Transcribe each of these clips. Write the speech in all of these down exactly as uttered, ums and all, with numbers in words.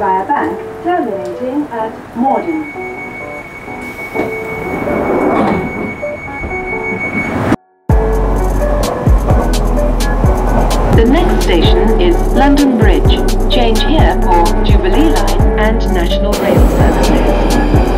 Yorkshire Bank, terminating at Morden. The next station is London Bridge. Change here for Jubilee Line and National Rail services.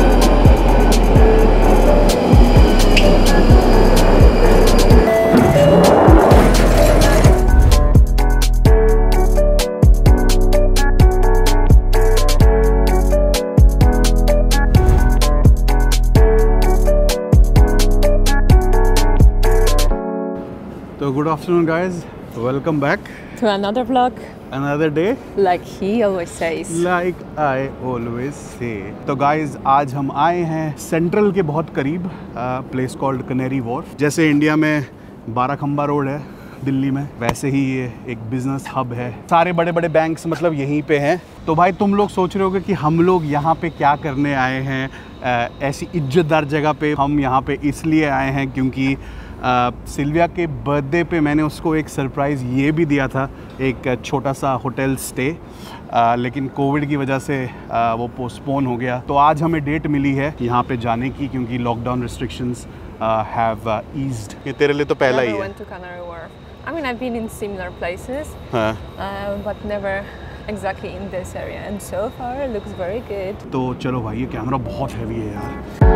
So good afternoon guys, welcome back to another vlog, another day, like he always says, like I always say. तो guys आज हम आए हैं central के बहुत करीब, place called Canary Wharf. जैसे India में बाराखंबा रोड है दिल्ली में, वैसे ही ये एक बिजनेस हब है। सारे बड़े बड़े बैंक्स मतलब यहीं पे हैं। तो भाई तुम लोग सोच रहे होगे कि हम लोग यहाँ पे क्या करने आए हैं, ऐसी इज्जतदार जगह पे। हम यहाँ पे इसलिए आए हैं क्योंकि सिल्विया के बर्थडे पे मैंने उसको एक सरप्राइज़ ये भी दिया था, एक छोटा सा होटल स्टे, आ, लेकिन कोविड की वजह से आ, वो पोस्टपोन हो गया। तो आज हमें डेट मिली है यहाँ पे जाने की, क्योंकि लॉकडाउन रिस्ट्रिक्शंस हैव ईज्ड। ये तेरे लिए तो पहला ही है। I mean, I've been in similar places, uh, but never exactly in this area, and so far it looks very good. तो चलो भाई, ये कैमरा बहुत हैवी है यार।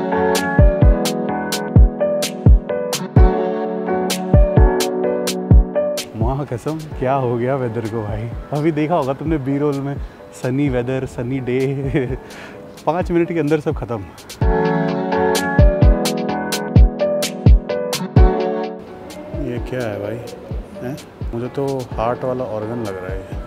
माँ कसम क्या हो गया वेदर को भाई। अभी देखा होगा तुमने बी रोल में, सनी वेदर, सनी डे, पाँच मिनट के अंदर सब खत्म। ये क्या है भाई, हैं? मुझे तो हार्ट वाला ऑर्गन लग रहा है।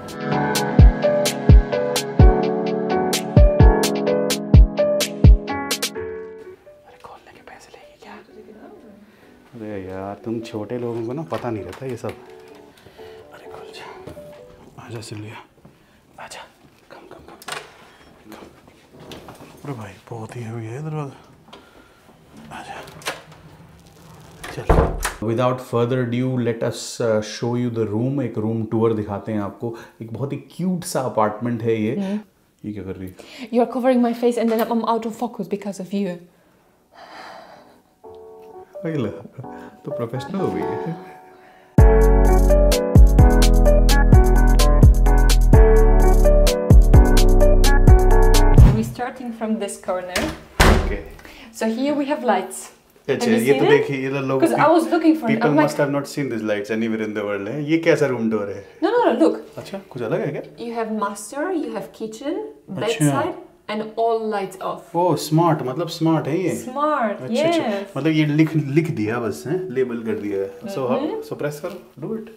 अरे खोलने के पैसे लेगी क्या? अरे यार तुम छोटे लोगों को ना पता नहीं रहता ये सब। अरे खोल जा, आजा सिल्विया, आजा, कम कम कम कम। अरे भाई बहुत ही है ये दरवाजा, आजा चल। Without further due let us show you the room. एक रूम टूर दिखाते हैं आपको। एक बहुत ही क्यूट सा अपार्टमेंट है ये। mm. ये क्या कर रही है? You are covering my face and then I'm out of focus because of you. तो प्रोफेशनल हो गई है। We're starting from this corner. Okay. So here we have lights. अच्छा, ये तो देखिए, ये लोग Because I was looking for it. People must have not seen these lights anywhere in the world. है ये कैसा रूम टूर है? No no no, look. अच्छा, कुछ अलग है क्या? You have master, you have kitchen, bedside, and all lights off. Oh smart, मतलब स्मार्ट है ये। Smart, अच्छा, yes. अच्छा, मतलब ये लिख लिख दिया बस, हैं, लेबल कर दिया है। So how? So press करो, do it.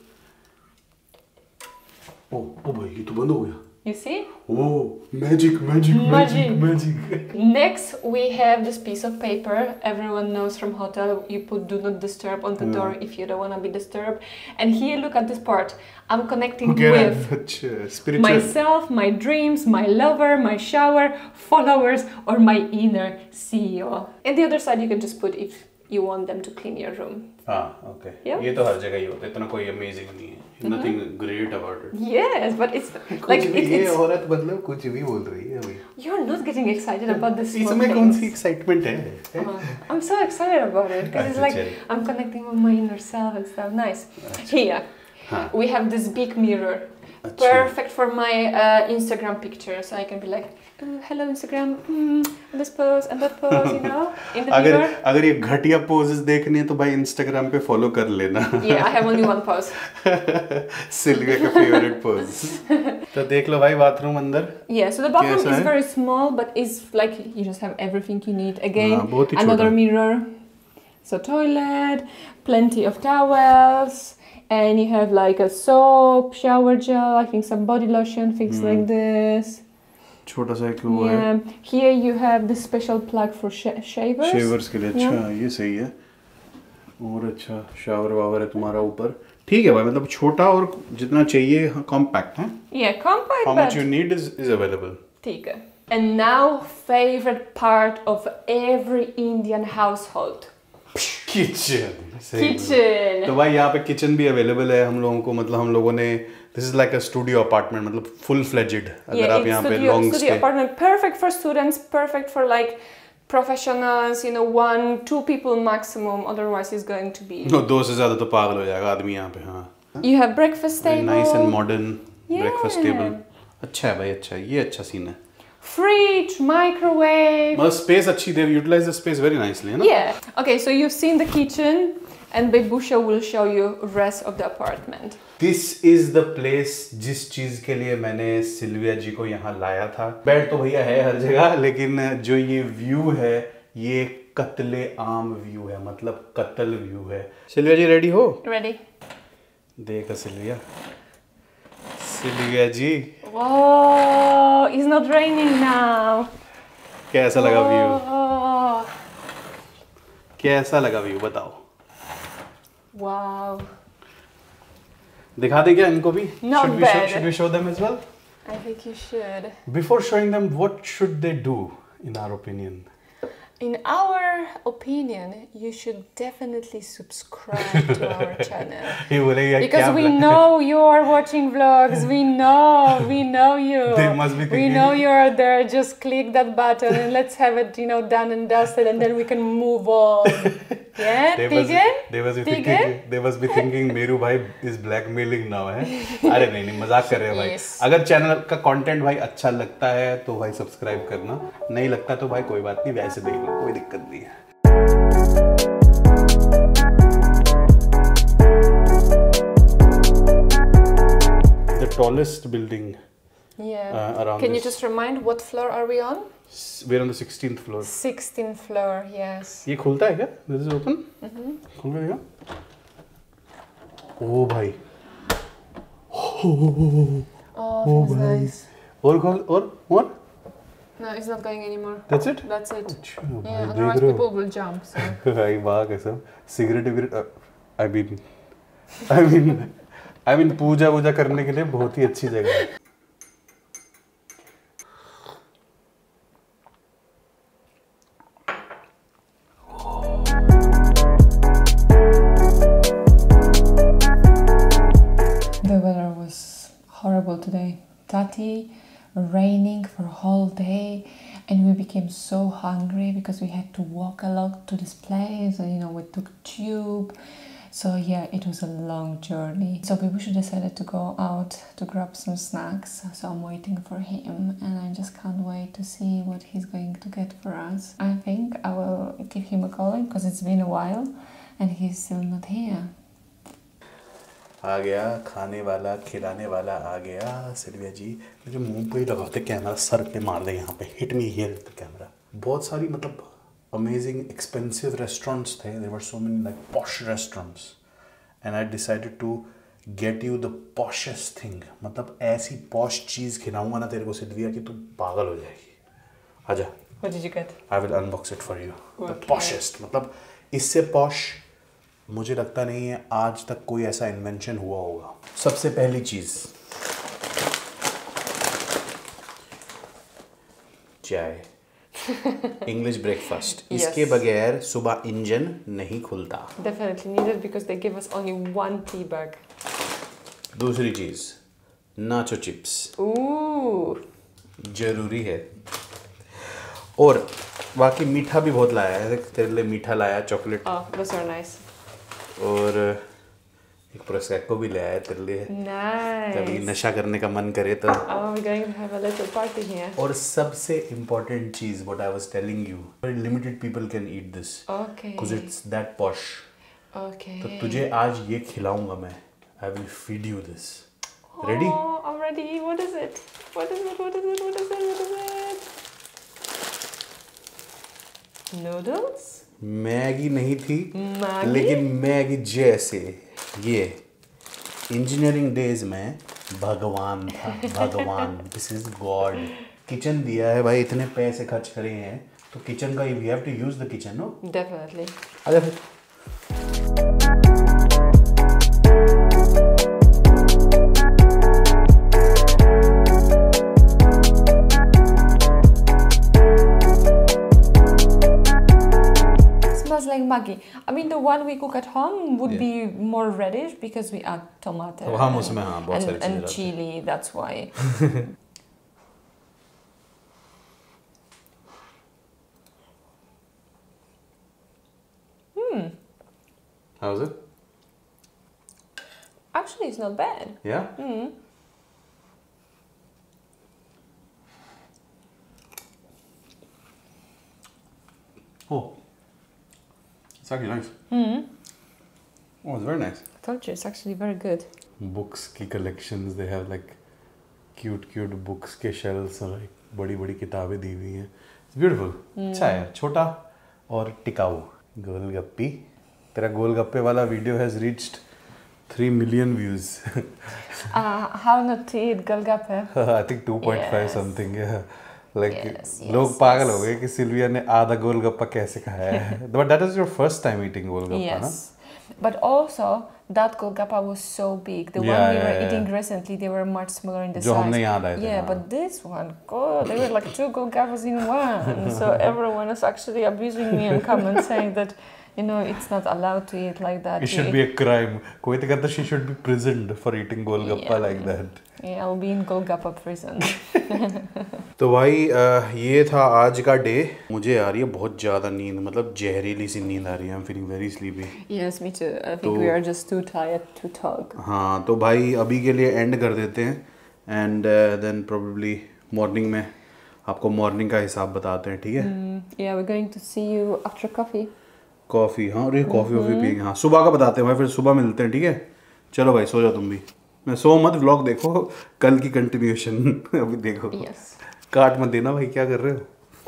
ओह ओह भाई ये तो बंद हो गया। You see? Oh, magic, magic, magic, magic, magic. Next, we have this piece of paper. Everyone knows from hotel, you put "do not disturb" on the yeah. door if you don't want to be disturbed. And here, look at this part. I'm connecting okay, with myself, my dreams, my lover, my shower, followers, or my inner C E O. And the other side, you can just put if you want them to clean your room. Ah, okay. Yeah? ये तो हर जगह ही होता है, इतना कोई amazing नहीं है. Nothing great about it. Yes, but it's like it's. ये औरत मतलब कुछ भी बोल रही है अभी. You're not getting excited about this. इसमें कौन सी excitement है? Uh, I'm so excited about it because it's like I'm connecting with my inner self and stuff. Nice. Here, we have this big mirror. Perfect for my uh, Instagram picture, so I can be like, oh, hello Instagram, mm, this pose and that pose, you know, in the अगर mirror. अगर ये घटिया poses देखनी है तो भाई Instagram पे follow कर लेना। Yeah, I have only one pose. Silvia का favorite pose. तो देख लो भाई bathroom अंदर। Yeah, so the bathroom is very small, but is like you just have everything you need. Again, another mirror. So toilet, plenty of towels. And you have like a soap, shower gel, I think some body lotion, things mm. like this. छोटा सा एक वो yeah. है। Here you have this special plug for sh shavers. Shavers के लिए अच्छा, yeah. ये सही है। और अच्छा शावर वावर है तुम्हारा ऊपर। ठीक है भाई, मतलब छोटा और जितना चाहिए कॉम्पैक्ट है। Yeah, compact. How much you need is is available. ठीक है। And now favorite part of every Indian household. Kitchen. Kitchen. तो भाई यहाँ पे किचन भी अवेलेबल है हम लोगों को, मतलब हम लोगों ने This is like a studio apartment, मतलब full fledged. अगर yeah, आप यहाँ पे studio, long studio stay. apartment, perfect for students, perfect for like professionals, you know, one, two people maximum. Otherwise, it's going to be. No, दो से ज़्यादा तो पागल हो जाएगा आदमी यहाँ पे. हाँ. You have breakfast Very table. nice and modern Yeah. breakfast table. अच्छा है भाई, अच्छा है. ये अच्छा सीन है. Fridge, microwave. मतलब space अच्छी, they've utilized the space very nicely, है ना? Yeah. Okay, so you've seen the kitchen, and Bebusha will show you rest of the apartment. This is the place जिस चीज के लिए मैंने सिल्विया जी को यहाँ लाया था. बेड तो भैया है हर जगह, लेकिन जो ये व्यू है ये कत्ले आम व्यू है, मतलब कत्ल व्यू है. सिल्विया जी रेडी हो? Ready? देखो Silvia, Silvia ji. Oh, it's not raining now. कैसा लगा व्यू? Oh, कैसा लगा व्यू बताओ? wow. दिखा दे क्या इनको भी? Not should we show, bad. should we show them as well? I think you should. Before showing them, what should they do in our opinion? In our opinion, you should definitely subscribe to our channel. ये बोलेगा Because क्या we बोला? know you are watching vlogs, we know, we know you. They must be we thinking- know you are there, just click that button and let's have it, you know, done and dusted and then we can move on. Yeah, They must, Tiger? they must be Tiger? thinking, they must be thinking Meru भाई is blackmailing now है. अरे नहीं नहीं मजाक कर रहे हैं भाई. Yes. अगर चैनल का कंटेंट भाई अच्छा लगता है तो भाई सब्सक्राइब करना, नहीं लगता तो भाई कोई बात नहीं, वैसे देख लो, कोई दिक्कत नहीं है. The tallest building Yeah. uh, around Can you this. just remind what floor are we on? We're on the sixteenth floor. sixteenth floor, yes. ये खुलता है क्या? This is open? खुल गया? ओ भाई. Oh, feels nice. और खोल और और? No, it's not going anymore. That's it? That's it. अच्छा Yeah, भाई otherwise देख रहे people will jump. So. हो? भाई वाह कसम. सिगरेट विगरेट. I mean, I mean, I mean puja वूजा करने के लिए बहुत ही अच्छी जगह है. The weather was horrible today. Tati, raining for a whole day, and we became so hungry because we had to walk a lot to this place. And, you know, we took tube. So yeah, it was a long journey. So Bebusha decided to go out to grab some snacks. So I'm waiting for him, and I just can't wait to see what he's going to get for us. I think I will give him a call because it's been a while, and he's still not here. आ गया खाने वाला खिलाने वाला आ गया. Sylvia जी मुझे मुंह पे ही लगाते कैमरा, सर पे मार दे यहाँ पे. Hit me here the camera. बहुत सारी मतलब अमेजिंग एक्सपेंसिव रेस्टोरेंट्स थे. There were so many like posh restaurants and I decided to get you the poshest thing. मतलब ऐसी पॉश चीज़ खिलाऊंगा ना तेरे को सिल्विया कि तू पागल हो जाएगी. आजा. What did you get? I will unbox it for you. The Okay. Poshest मतलब इससे पॉश मुझे लगता नहीं है आज तक कोई ऐसा इन्वेंशन हुआ होगा. सबसे पहली चीज चाय. English breakfast. Yes. इसके बगैर सुबह इंजन नहीं खुलता. Definitely needed because they give us only one tea bag. दूसरी चीज नाचो चिप्स. Ooh. जरूरी है. और बाकी मीठा भी बहुत लाया है. तेरे लिए मीठा लाया, chocolate. Oh, those are nice. और एक प्रोसेको भी लाया है तेरे लिए. कभी Nice. नशा करने का मन करे तो. Oh, we're going to have a little party here. और सबसे इम्पोर्टेंट चीज what I was telling you, very limited people can eat this Okay. Because it's that posh. Okay. तो तुझे आज ये खिलाऊंगा मैं. I will feed you this. Ready? Oh, I'm ready. What is it? What is it? What is it? What is it? What is it? Noodles? Maggi नहीं थी, Maggi? लेकिन Maggi जैसे ये इंजीनियरिंग डेज में भगवान था. भगवान. This is God. किचन दिया है भाई, इतने पैसे खर्च करे हैं तो किचन का we have to use the kitchen. No Definitely. आजा फिर. Smells like Maggi. I mean, the one we cook at home would Yeah. be more reddish because we add tomato तो हम उसमें हाँ बहुत and, सारी चीजें and डालते हैं। chili. That's why. Hmm. How's it? Actually, it's not bad. Yeah. Mm. Oh, it's actually nice. Mm. Oh, it's very nice. I told you, it's actually very good. Books की collections, they have like cute cute books के shelves और like बड़ी बड़ी किताबें दी हुई हैं. It's beautiful. अच्छा है, छोटा और टिकाऊ. गोलगप्पी. तेरा गोलगप्पे वाला video has reached three million views. Uh, how not to eat golgappe? I think two point five Yes. something. Yeah. Like Yes, yes, लोग पागल yes. हो गए कि सिल्विया ने आधा गोलगप्पा कैसे खाया है. But that is your first time eating golgappa ना? Yes. But also, that golgappa was so big. The Yeah, one we yeah, were yeah. eating recently, they were much smaller in the जो size. हमने यहाँ लाए थे, Yeah, हाँ. but this one, God, they were like two golgappas in one. So everyone is actually abusing me and comment saying that, you know, it's not allowed to eat like that. It should You be eat- a crime. कोई तो कहता she should be prisoned for eating golgappa Yeah. like that. Yeah, I'll be in golgappa prison. तो भाई अ, ये था आज का day. मुझे आ रही है बहुत ज़्यादा नींद, मतलब जहरीली सी नींद आ रही है. I'm feeling very sleepy. Yes, me too. I think तो- we are just too tired to talk. हाँ तो भाई अभी के लिए एंड कर देते हैं एंड देन प्रोबेबली मॉर्निंग में आपको मॉर्निंग का हिसाब बताते हैं. ठीक है. Mm, yeah, we're going to see you after coffee. Coffee, हाँ अरे कॉफ़ी वॉफ़ी पियेंगे. हाँ सुबह का बताते हैं भाई, फिर सुबह मिलते हैं. ठीक है. चलो भाई सो जाओ तुम भी. मैं सो मत, व्लॉग देखो कल की कंटिन्यूएशन. अभी देखो. Yes. काट मत देना भाई, क्या कर रहे हो.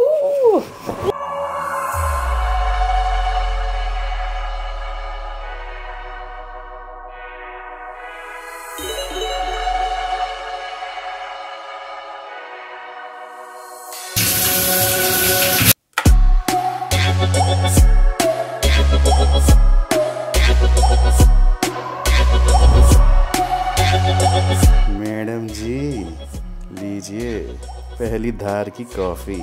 मैडम जी लीजिए पहली धार की कॉफी.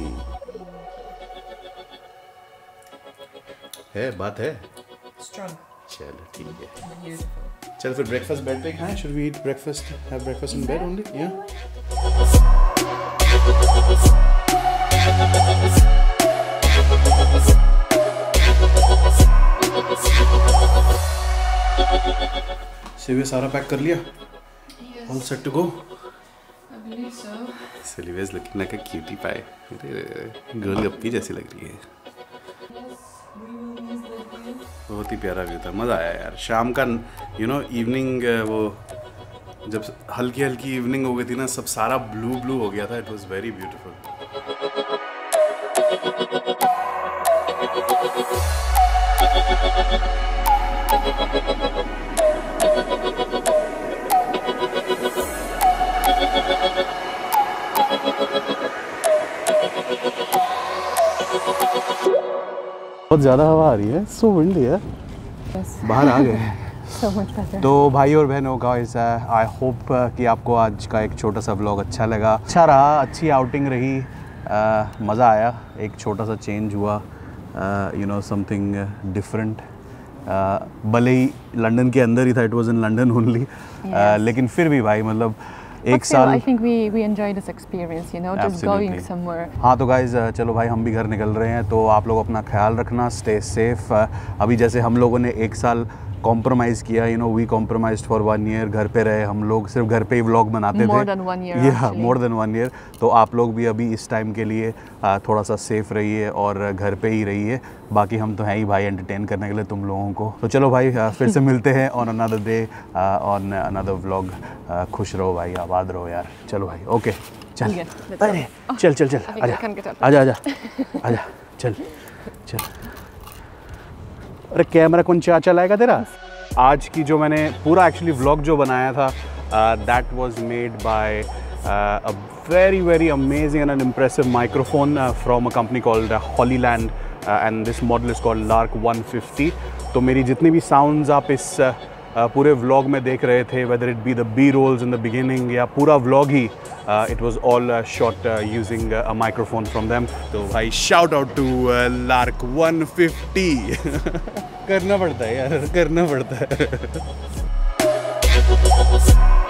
है बात है. Strong. चलो ठीक है. Beautiful. चल फिर ब्रेकफास्ट बेड पे खाएं. Should we eat breakfast, have breakfast in bed only. या सिल्विया सारा पैक कर लिया. All set to go. I believe so. Silvia is looking like a cutie pie. गोलगप्पी जैसी लग रही है. बहुत ही प्यारा व्यू था, मज़ा आया यार. शाम का यू नो इवनिंग, वो जब हल्की हल्की इवनिंग हो गई थी ना, सब सारा ब्लू ब्लू हो गया था. It was very beautiful. बहुत ज़्यादा हवा आ रही है. सो विंडी है. Yes. बाहर आ गए. So much better. तो भाई और बहनों गाइस, आई होप कि आपको आज का एक छोटा सा व्लॉग अच्छा लगा, अच्छा रहा, अच्छी आउटिंग रही. uh, मज़ा आया. एक छोटा सा चेंज हुआ, यू नो समथिंग डिफरेंट. भले ही लंदन के अंदर ही था, it was in London only, लेकिन फिर भी भाई मतलब एक But still, साल. I think we we enjoyed this experience, you know, just going Absolutely. somewhere. हाँ तो गाइज़ चलो भाई हम भी घर निकल रहे हैं. तो आप लोग अपना ख्याल रखना, स्टे सेफ. अभी जैसे हम लोगों ने एक साल कॉम्प्रोमाइज़ किया, you know we compromised for one year. घर पे रहे हम लोग, सिर्फ घर पे ही व्लॉग बनाते More थे. than one year, Yeah, actually. more than one year. तो आप लोग भी अभी इस टाइम के लिए आ, थोड़ा सा सेफ रहिए और घर पे ही रहिए. बाकी हम तो हैं ही भाई एंटरटेन करने के लिए तुम लोगों को. तो चलो भाई आ, फिर से मिलते हैं on another day, on another vlog. खुश रहो भाई, आबाद रहो यार. चलो भाई ओके चल. Okay, let's go. अरे चल चल चल I think I आजा can get up. आजा आजा आजा चल चल. अरे कैमरा कौन चा चलाएगा तेरा. आज की जो मैंने पूरा एक्चुअली व्लॉग जो बनाया था, that was made by a very very amazing and an impressive microphone from a company called Hollyland, and this model is called Lark one fifty. तो मेरी जितनी भी साउंड्स आप इस uh, पूरे व्लॉग में देख रहे थे, whether it be the B rolls in the beginning या पूरा व्लॉग ही, it was all shot using a microphone from them. तो भाई shout out to Lark one fifty. करना पड़ता है यार, करना पड़ता है।